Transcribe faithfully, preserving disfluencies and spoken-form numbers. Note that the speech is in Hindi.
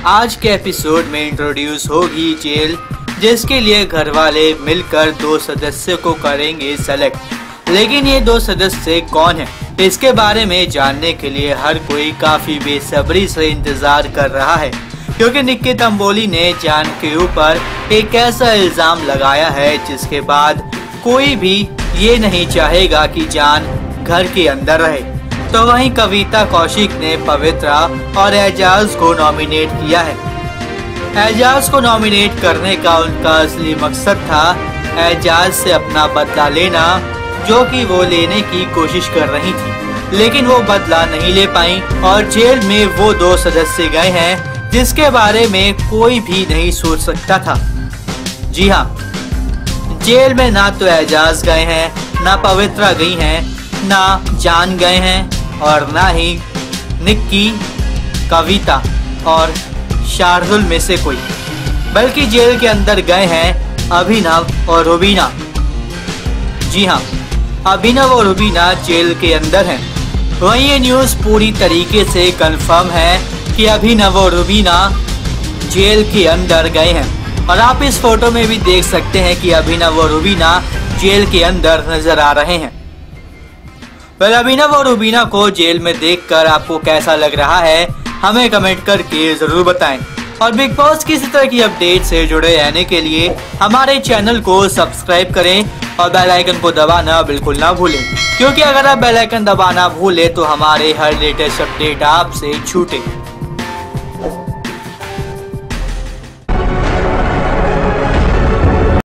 आज के एपिसोड में इंट्रोड्यूस होगी जेल, जिसके लिए घर वाले मिलकर दो सदस्य को करेंगे सेलेक्ट। लेकिन ये दो सदस्य कौन है, इसके बारे में जानने के लिए हर कोई काफी बेसब्री से इंतजार कर रहा है, क्योंकि निक्की तंबोली ने जान के ऊपर एक ऐसा इल्जाम लगाया है जिसके बाद कोई भी ये नहीं चाहेगा कि जान घर के अंदर रहे। तो वहीं कविता कौशिक ने पवित्रा और एजाज को नॉमिनेट किया है। एजाज को नॉमिनेट करने का उनका असली मकसद था एजाज से अपना बदला लेना, जो कि वो लेने की कोशिश कर रही थी, लेकिन वो बदला नहीं ले पाई और जेल में वो दो सदस्य गए हैं जिसके बारे में कोई भी नहीं सोच सकता था। जी हाँ, जेल में ना तो एजाज गए हैं, ना पवित्रा गई हैं, ना जान गए हैं और ना ही निक्की, कविता और शार्दुल में से कोई, बल्कि जेल के अंदर गए हैं अभिनव और रुबीना। जी हाँ, अभिनव और रुबीना जेल के अंदर हैं। वहीं ये न्यूज़ पूरी तरीके से कंफर्म है कि अभिनव और रुबीना जेल के अंदर गए हैं और आप इस फोटो में भी देख सकते हैं कि अभिनव और रुबीना जेल के अंदर नजर आ रहे हैं। पर अभिनव और रुबीना को जेल में देखकर आपको कैसा लग रहा है, हमें कमेंट करके जरूर बताएं। और बिग बॉस की इसी तरह की अपडेट से जुड़े रहने के लिए हमारे चैनल को सब्सक्राइब करें और बेल आइकन को दबाना बिल्कुल ना भूलें, क्योंकि अगर आप बेल आइकन दबाना भूलें तो हमारे हर लेटेस्ट अपडेट आपसे छूटे।